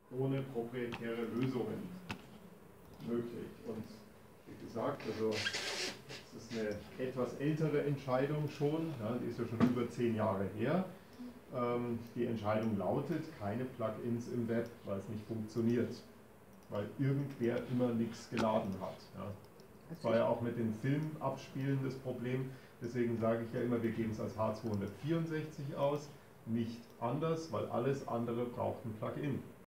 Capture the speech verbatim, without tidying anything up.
ohne proprietäre Lösungen möglich. Und wie gesagt, also es ist eine etwas ältere Entscheidung schon, ja, die ist ja schon über zehn Jahre her. Ähm, die Entscheidung lautet, keine Plugins im Web, weil es nicht funktioniert, weil irgendwer immer nichts geladen hat. Ja. Das war ja auch mit den Filmabspielen das Problem, deswegen sage ich ja immer, wir geben es als H zweihundertvierundsechzig aus, nicht anders, weil alles andere braucht ein Plugin.